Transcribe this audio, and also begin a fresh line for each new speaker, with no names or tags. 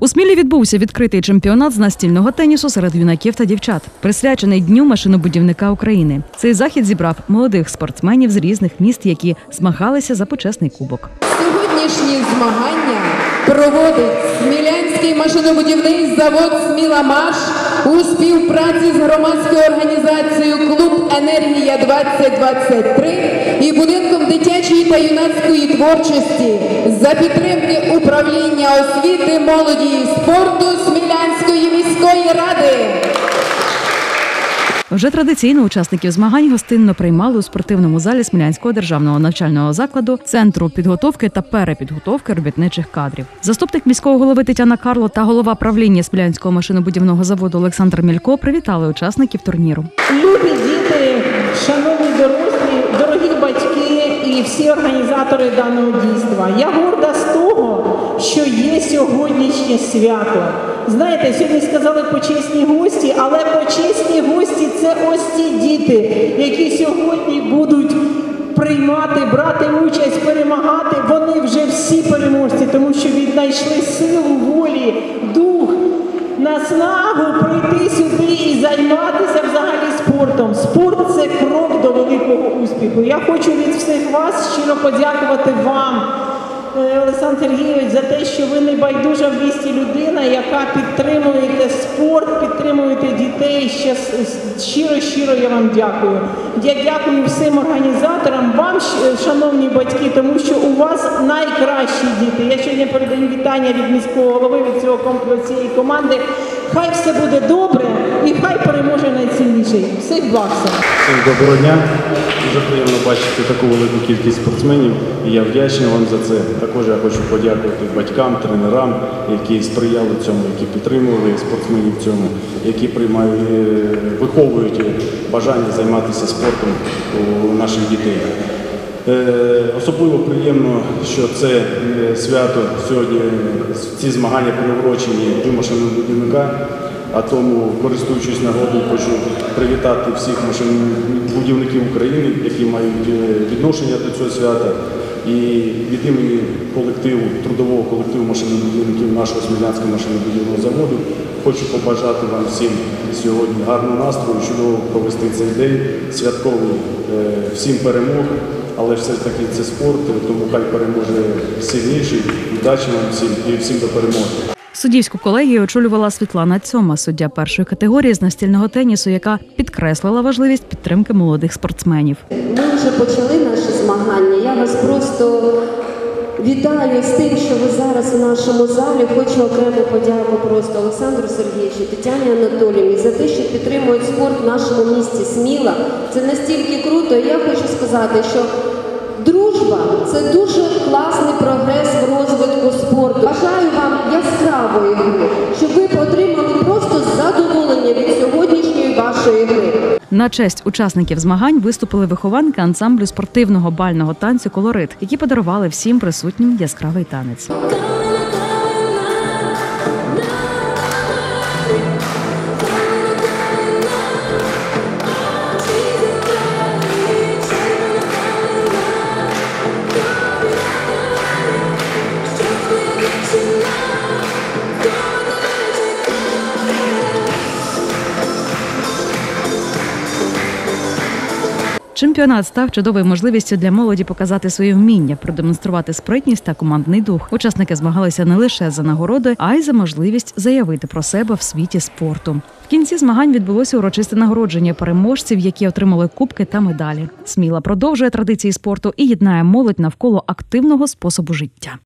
У Смілі відбувся відкритий чемпіонат з настільного тенісу серед юнаків та дівчат, присвячений Дню машинобудівника України. Цей захід зібрав молодих спортсменів з різних міст, які змагалися за почесний кубок.
Сьогоднішні змагання проводить Смілянський машинобудівний завод «Сміла-Маш» у співпраці з громадською організацією «Клуб Енергія-2023» і будинком дитячої та юнацької творчості за підтримки управління освіти, молоді і спорту Смілянської міської ради.
Вже традиційно учасників змагань гостинно приймали у спортивному залі Смілянського державного навчального закладу, центру підготовки та перепідготовки робітничих кадрів. Заступник міського голови Тетяна Карло та голова правління Смілянського машинобудівного заводу Олександр Мілько привітали учасників турніру.
Любі діти, шановні дорослі, дорогі батьки і всі організатори даного дійства. Я горда з того, що є сьогоднішнє свято. Знаєте, сьогодні сказали почесні гості, але почесні гості – це ось ті діти, які сьогодні будуть приймати, брати участь, перемагати. Вони вже всі переможці, тому що віднайшли силу, волі, дух, наснагу прийти сюди і займатися взагалі спортом. Спорт – це крок до великого успіху. Я хочу від всіх вас щиро подякувати вам, Олександр Сергійович, за те, що ви не байдужа в місті людина, яка підтримуєте спорт, підтримуєте дітей. Щиро я вам дякую. Я дякую всім організаторам, вам, шановні батьки, тому що у вас найкращі діти. Я сьогодні передаю вітання від міського голови, від цієї команди. Хай все буде добре і хай переможе найцінніший. Всіх благ.
Всім доброго дня. Дуже приємно бачити таку велику кількість спортсменів, і я вдячний вам за це. Також я хочу подякувати батькам, тренерам, які сприяли цьому, які підтримували спортсменів в цьому, які виховують бажання займатися спортом у наших дітей. Особливо приємно, що це свято сьогодні, ці змагання приурочені Дню машинобудівника. А тому, користуючись нагодою, хочу привітати всіх машинобудівників України, які мають відношення до цього свята. І від імені трудового колективу машинобудівників нашого Смілянського машинобудівного заводу хочу побажати вам всім сьогодні гарного настрою, чудово провести цей день, святковий, всім перемог. Але все ж таки це спорт, тому хай переможе сильніший. Удачі вам всім і всім до перемоги.
Суддівську колегію очолювала Світлана Цьома, суддя першої категорії з настільного тенісу, яка підкреслила важливість підтримки молодих спортсменів.
Ми вже почали наші змагання. Я вас просто вітаю з тим, що ви зараз у нашому залі. Хочу окремо подяку просто Олександру Сергійовичу, Тетяні Анатоліївні за те, що підтримують спорт в нашому місті Сміла. Це настільки круто. І я хочу сказати, що дружба – це дуже класний прогрес в розвитку спорту. Бажаю вам яскравої гри, щоб ви отримали просто задоволення від сьогоднішньої вашої гри.
На честь учасників змагань виступили вихованки ансамблю спортивного бального танцю «Колорит», які подарували всім присутнім яскравий танець. Чемпіонат став чудовою можливістю для молоді показати свої вміння, продемонструвати спритність та командний дух. Учасники змагалися не лише за нагороди, а й за можливість заявити про себе в світі спорту. В кінці змагань відбулося урочисте нагородження переможців, які отримали кубки та медалі. Сміла продовжує традиції спорту і єднає молодь навколо активного способу життя.